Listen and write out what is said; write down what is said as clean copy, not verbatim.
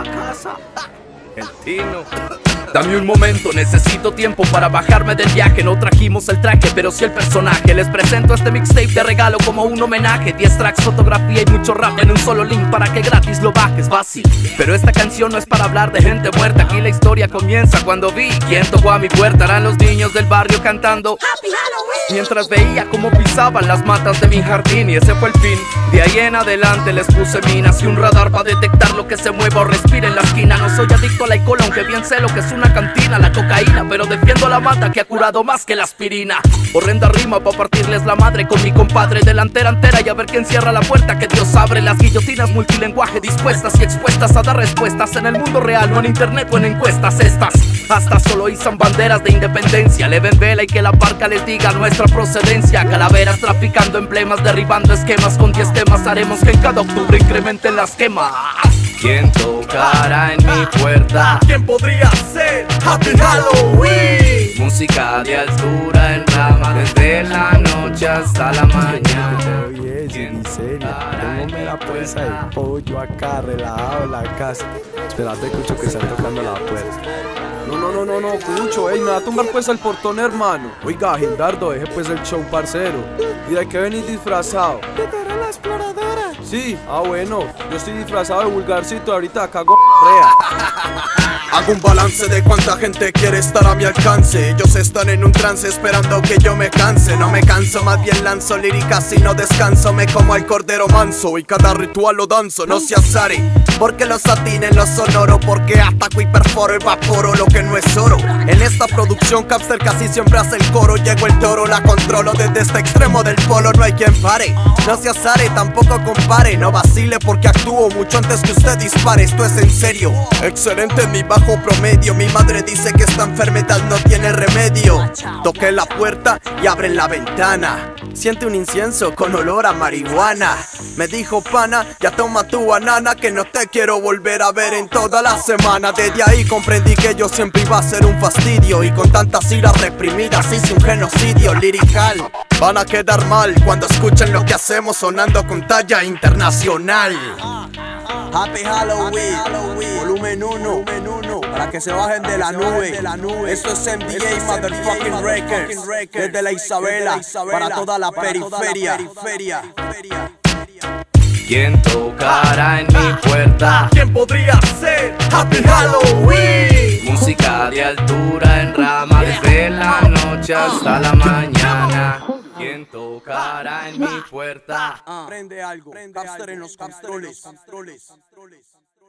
la casa. El Tino. Dame un momento, necesito tiempo para bajarme del viaje. No trajimos el traje, pero sí el personaje. Les presento este mixtape de regalo como un homenaje. 10 tracks, fotografía y mucho rap en un solo link para que gratis lo bajes, fácil. Pero esta canción no es para hablar de gente muerta. Aquí la historia comienza cuando vi quién tocó a mi puerta. Eran los niños del barrio cantando Happy Halloween, mientras veía cómo pisaban las matas de mi jardín. Y ese fue el fin. De ahí en adelante les puse minas y un radar para detectar lo que se mueva o respira en la esquina. No soy adicto al alcohol, aunque bien sé lo que es una cantina, la cocaína, pero defiendo la mata que ha curado más que la aspirina. Horrenda rima pa' partirles la madre con mi compadre. Delantera entera y a ver quién cierra la puerta que Dios abre. Las guillotinas multilenguaje dispuestas y expuestas a dar respuestas en el mundo real, no en internet o en encuestas estas. Hasta solo izan banderas de independencia. Le ven vela y que la parca les diga nuestra procedencia. Calaveras traficando emblemas, derribando esquemas. Con 10 temas haremos que en cada octubre incrementen las quemas. ¿Quién tocará en mi puerta? ¿Quién podría ser? Happy Halloween. Música de altura en rama desde la noche hasta la mañana. Tengo mera presa de pollo acá, relajado en la casa. Espérate, Cucho, que están tocando la puerta. No, Cucho, me va a tumbar pues el portón, hermano. Oiga, Gildardo, deje pues el show, parcero. ¿Y de qué venís disfrazado? De Dora la exploradora. Sí, bueno, yo estoy disfrazado de vulgarcito, ahorita cago rea. Hago un balance de cuánta gente quiere estar a mi alcance. Ellos están en un trance esperando que yo me canse. No me canso, más bien lanzo líricas y no descanso. Me como al cordero manso y cada ritual lo danzo. No se azare, porque los atinen lo sonoro, porque ataco y perforo, evaporo lo que no es oro. En esta producción Capster casi siempre hace el coro. Llego el toro, la controlo desde este extremo del polo. No hay quien pare, no se azare, tampoco compare. No vacile porque actúo mucho antes que usted dispare. Esto es en serio, excelente en mi bajo promedio. Mi madre dice que esta enfermedad no tiene remedio. Toqué la puerta y abren la ventana. Siente un incienso con olor a marihuana. Me dijo pana, ya toma tu banana, que no te quiero volver a ver en toda la semana. Desde ahí comprendí que yo siempre iba a ser un fastidio, y con tantas iras reprimidas hice un genocidio lirical. Van a quedar mal cuando escuchen lo que hacemos sonando con talla internacional. Happy Halloween, volumen 1, para que se bajen de la nube. Esto es MDA Motherfucking Records, desde la Isabela para toda la periferia. ¿Quién tocará en mi puerta? ¿Quién podría ser? Happy Halloween. Música de altura en rama desde la noche hasta la mañana. ¿Quién tocará en mi puerta? Prende algo, Capster en los controles.